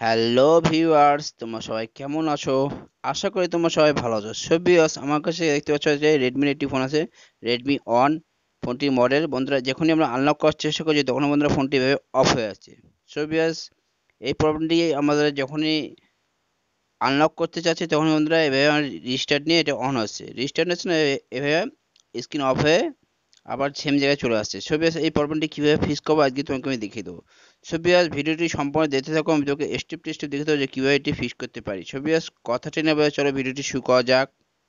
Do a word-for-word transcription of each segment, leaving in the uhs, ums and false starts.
Hello viewers, তোমরা সবাই কেমন আছো? আশা করি তোমরা সবাই ভালো আছো। সো ভিউয়ার্স, আমার কাছে দেখতে পাচ্ছ যে রেডমির একটি ফোন আছে, রেডমি ওয়ান। ফোনটির মডেল বন্ধুরা যখনই আমরা আনলক করার চেষ্টা করছি তখন বন্ধুরা ফোনটি এভাবে অফ হয়ে যাচ্ছে। সো ভিউয়ার্স, এই প্রবলেমটি আমাদের যখনই আনলক করতে চাচ্ছি তখন বন্ধুরা এভাবে রিস্টার্ট নিয়ে এটা অন হচ্ছে, রিস্টার্ট হচ্ছে না, এভাবে স্ক্রিন অফ হয়ে আবার সেম জায়গায় চলে আসছে। সো ভিউয়ার্স, এই প্রবলেমটি কীভাবে ফিক্স করবো আজকে তোমাকে আমি দেখিয়ে দেবো। সো ভিউয়ার্স, ভিডিওটি সম্পূর্ণ দেখতে থাকো, আমি তোকে স্টেপ টু স্টেপ দেখতে দেবো যে কীভাবে এটি ফিক্স করতে পারি। সো ভিউয়ার্স, কথাটি না বলে চলো ভিডিওটি শুরু করা যাক।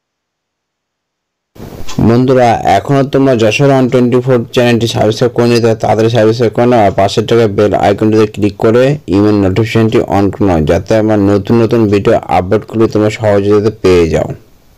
বন্ধুরা, এখনো তোমরা যশোর ওয়ান টোয়েন্টি ফোর চ্যানেলটি সাবস্ক্রাইব করে নিতে তাড়াতাড়ি সাবস্ক্রাইব করে নাও আর পাশের টাকা বেল আইকনটিতে ক্লিক করে ইমেল নোটিফিকেশনটি অন করে নাও, যাতে আমার নতুন নতুন ভিডিও আপলোড করলে তোমরা সহজে যাতে পেয়ে যাও।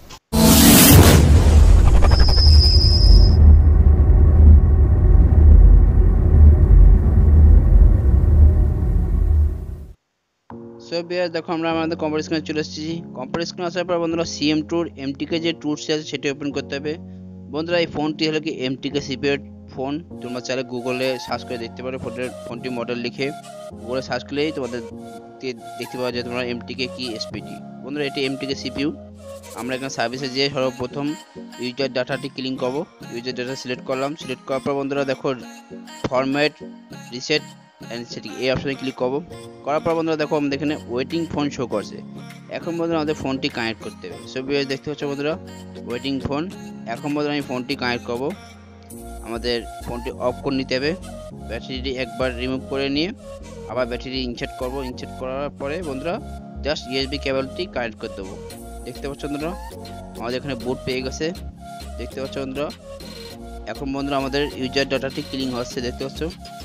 সো ভিউয়ার্স, দেখো আমরা আমাদের কম্পিউটার স্ক্রিনে চলে এসেছি। কম্পিউটার স্ক্রিনে আসার পর বন্ধুরা সিএম টুর এমটিকে যে টুলস আছে সেটা ওপেন করতে হবে। বন্ধুরা, এই ফোনটি হলো কি এমটিকে সিপিএর ফোন। তোমরা চাইলে গুগলে সার্চ করে দেখতে পারো, ফোনের ফোনটি মডেল লিখে গুগলে সার্চ করলেই তোমাদের দেখতে পাওয়া যায় তোমরা এমটিকে কি এসপিডি। বন্ধুরা, এটি এমটিকে সিপিইউ। আমরা এখানে সার্ভিসে যেয়ে সর্বপ্রথম ইউজার ডাটাটি ক্লিন করবো। ইউজার ডাটা সিলেক্ট করলাম, সিলেক্ট করার পর বন্ধুরা দেখো ফরম্যাট রিসেট অ্যান্ড সেটিং এই অপশনে ক্লিক করবো। করার পর বন্ধুরা দেখো আমাদের এখানে ওয়েটিং ফোন শো করছে। এখন বন্ধুরা আমাদের ফোনটি কানেক্ট করতে হবে। সো ভিউয়ার্স, দেখতে পাচ্ছ বন্ধুরা ওয়েটিং ফোন। এখন বন্ধুরা আমি ফোনটি কানেক্ট করবো। আমাদের ফোনটি অফ করে নিতে হবে, ব্যাটারিটি একবার রিমুভ করে নিয়ে আবার ব্যাটারি ইনসার্ট করবো। ইনসার্ট করার পরে বন্ধুরা জাস্ট ইউএসবি কেবলটি কানেক্ট করে দেবো। দেখতে পাচ্ছ বন্ধুরা আমাদের এখানে বুট পেয়ে গেছে। দেখতে পাচ্ছ বন্ধুরা, এখন বন্ধুরা আমাদের ইউজার ডাটাটি ক্লিন হচ্ছে। দেখতে পাচ্ছ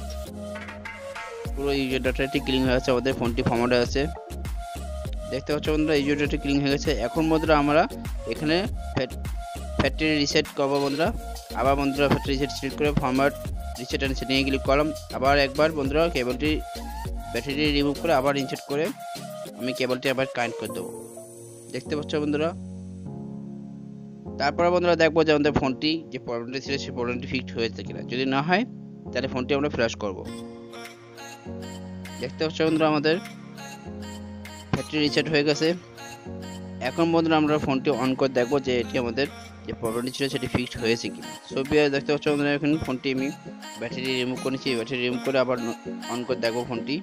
পুরো ইউজার ডাটাটি ক্লিন হয়ে গেছে, আমাদের ফোনটি ফরম্যাট আছে। দেখতে পাচ্ছ বন্ধুরা ইউজার ডাটা ক্লিন হয়ে গেছে। এখন বন্ধুরা আমরা এখানে ফ্যাক্টরি রিসেট করবো বন্ধুরা। আবার বন্ধুরা ফ্যাক্টরি রিসেট সিলেক্ট করে ফরম্যাট রিসেট অ্যান্ড সেটিংয়ে ক্লিক করলাম। আবার একবার বন্ধুরা কেবলটি ব্যাটারি রিমুভ করে আবার ইনসার্ট করে আমি কেবলটি আবার কানেক্ট করে দেবো। দেখতে পাচ্ছ বন্ধুরা, তারপরে বন্ধুরা দেখবো যে আমাদের ফোনটি যে প্রবলেমটি ছিল সেই প্রবলেমটি ফিক্সড হয়েছে কিনা। যদি না হয় তাহলে ফোনটি আমরা ফ্ল্যাশ করব। দেখতে পাচ্ছ বন্ধুরা আমাদের ফ্যাক্টরি রিসেট হয়ে গেছে। এখন বন্ধুরা আমরা ফোনটি অন করে দেখবো যে এটি আমাদের যে প্রবলেমটি ছিল সেটি ফিক্সড হয়েছে কিনা। সো ভিউয়ার্স, দেখতে পাচ্ছ বন্ধুরা এখন ফোনটি আমি ব্যাটারি রিমুভ করেছি। ব্যাটারি রিমুভ করে আবার অন করে দেখবো ফোনটি।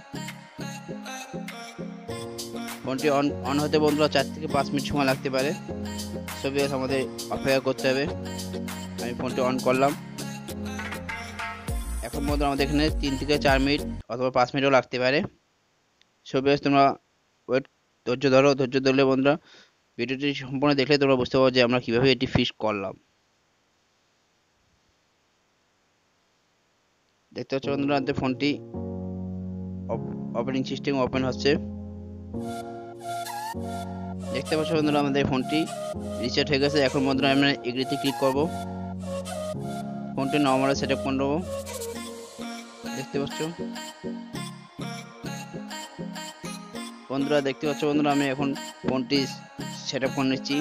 ফোনটি অন অন হতে বন্ধুরা চার থেকে পাঁচ মিনিট সময় লাগতে পারে। সো ভিউয়ার্স, আমাদের অপেক্ষা করতে হবে। আমি ফোনটি অন করলাম। এখন বন্ধুরা আমাদের এখানে তিন থেকে চার মিনিট অথবা পাঁচ মিনিটও লাগতে পারে। সো ভিউয়ার্স, তোমরা ওয়েট ধৈর্য ধরো। ধৈর্য ধরলে বন্ধুরা ভিডিওটি সম্পূর্ণ দেখলে তোমরা বুঝতে পারো যে আমরা কিভাবে এটি ফিক্স করলাম। দেখতে পাচ্ছ বন্ধুরা আমাদের ফোনটি অপারেটিং সিস্টেম ওপেন হচ্ছে। দেখতে পাচ্ছ বন্ধুরা আমাদের ফোনটি রিসেট হয়ে গেছে। এখন বন্ধুরা আমরা এগ্রিতে ক্লিক করব, ফোনটি নর্মালে সেটআপ করে নেবো। দেখতে পাচ্ছ বন্ধুরা, দেখতে পাচ্ছ বন্ধুরা আমি এখন ফোনটি সেটআপ করে নিচ্ছি।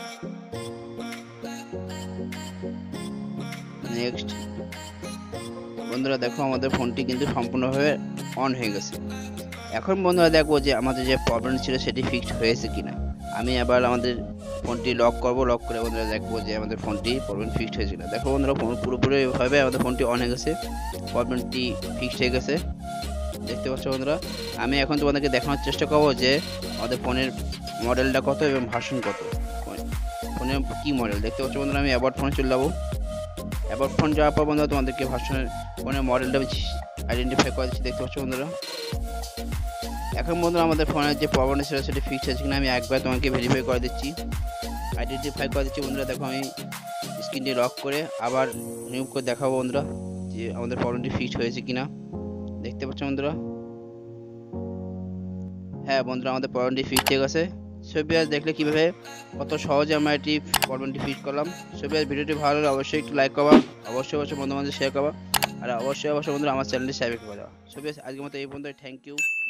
নেক্সট বন্ধুরা দেখো আমাদের ফোনটি কিন্তু সম্পূর্ণভাবে অন হয়ে গেছে। এখন বন্ধুরা দেখবো যে আমাদের যে প্রবলেম ছিল সেটি ফিক্সড হয়েছে কিনা। আমি আবার আমাদের ফোনটি লক করব। লক করে বন্ধুরা দেখবো যে আমাদের ফোনটি প্রবলেম ফিক্সড হয়েছে কিনা। দেখো বন্ধুরা পুরোপুরিভাবে আমাদের ফোনটি অন হয়ে গেছে, প্রবলেমটি ফিক্সড হয়ে গেছে। দেখতে পাচ্ছ বন্ধুরা, আমি এখন তোমাদেরকে দেখানোর চেষ্টা করবো যে আমাদের ফোনের মডেলটা কত এবং ভার্সন কত, ফোনের কি মডেল। দেখতে পাচ্ছ বন্ধুরা আমি অ্যাবাউট ফোনে চলে যাবো। অ্যাবাউট ফোন যাওয়ার পর বন্ধুরা তোমাদেরকে ভার্সনের ফোনের মডেলটা আইডেন্টিফাই করে দিচ্ছি। দেখতে পাচ্ছ বন্ধুরা, এখন বন্ধুরা আমাদের ফোনের যে প্রবলেম ছিল সেটি ফিক্সড হয়েছে কিনা আমি একবার তোমাকে ভেরিফাই করে দিচ্ছি, আইডেন্টিফাই করে দিচ্ছি। বন্ধুরা দেখো আমি স্ক্রিনটি লক করে আবার রিমুভ করে দেখাবো বন্ধুরা যে আমাদের প্রবলেমটি ফিক্সড হয়েছে কিনা। দেখতে পাচ্ছ বন্ধুরা, হ্যাঁ বন্ধুরা আমাদের প্রবলেমটি ফিক্সড হয়ে গেছে। সো ভিউয়ার্স, দেখলে কিভাবে কত সহজে আমরা এটি প্রবলেমটি ফিক্স করলাম। সো ভিউয়ার্স, ভিডিওটি ভালো লাগলে অবশ্যই একটু লাইক করবা, অবশ্যই অবশ্যই বন্ধু বান্ধব শেয়ার করবা, আর অবশ্যই অবশ্যই বন্ধুরা আমার চ্যানেলটি সাবস্ক্রাইব করে দেওয়া। সো ভিউয়ার্স, আজকের মতো এই পর্যন্ত। Thank you.